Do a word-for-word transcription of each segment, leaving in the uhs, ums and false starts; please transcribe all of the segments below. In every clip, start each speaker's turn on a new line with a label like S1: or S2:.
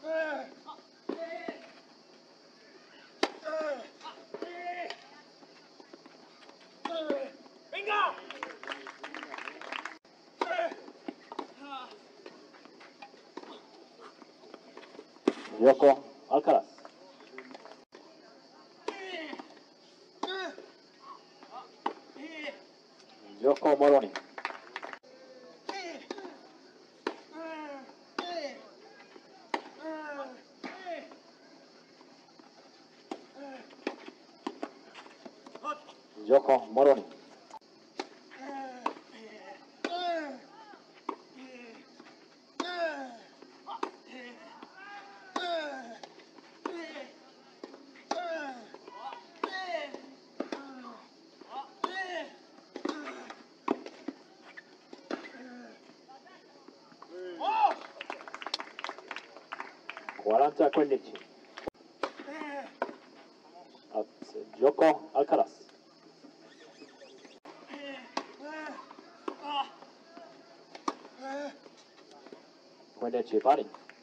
S1: Gioco Alcaraz. Gioco Moroni. Gioco Moroni. quaranta a quindici. Gioco Alcaraz. quindici pari.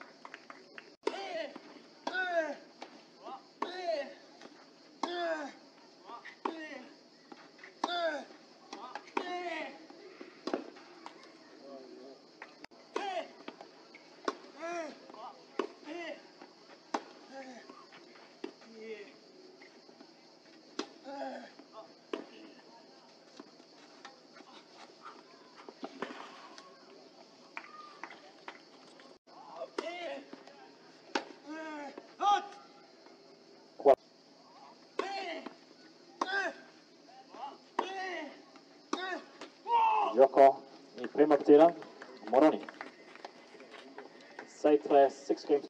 S1: Gioco il primo tiro, Moroni. sei tre, six games.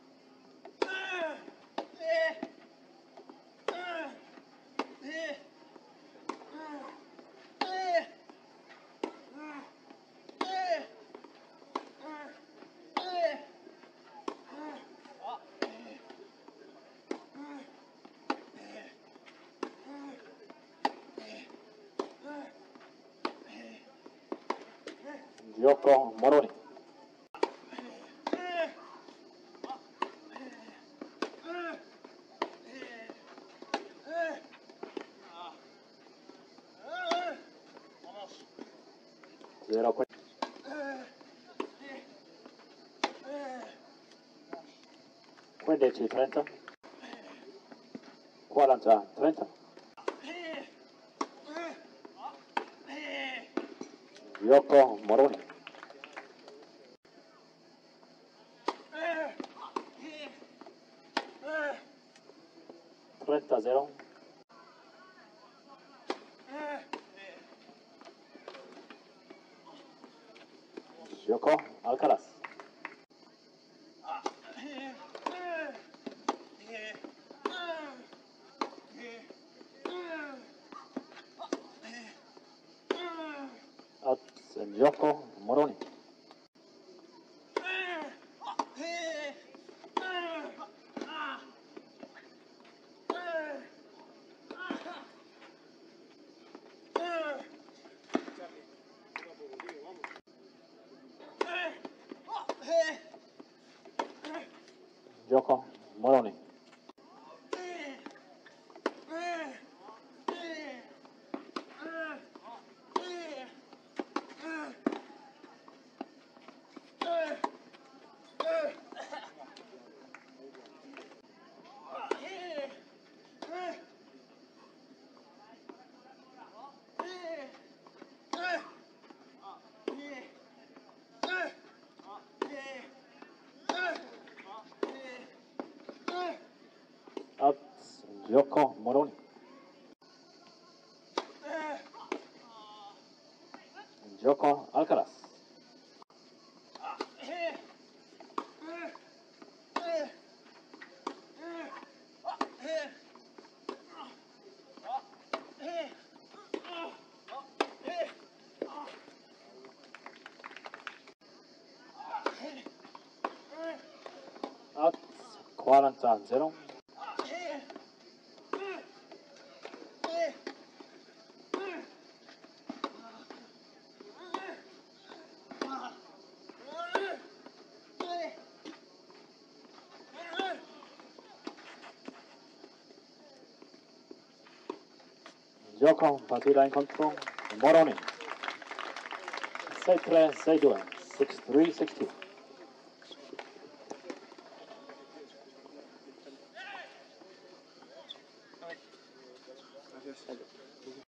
S1: Gioco Moroni. zero quindici trenta. quaranta trenta. Gioco Moroni. trenta zero. Gioco Alcaraz. Gioco Moroni. Gioco Moroni. Out. Gioco Moroni. Gioco Alcaraz. Out. quaranta zero. Gioco partita in contro Moroni. sei tre sei due, six three six two.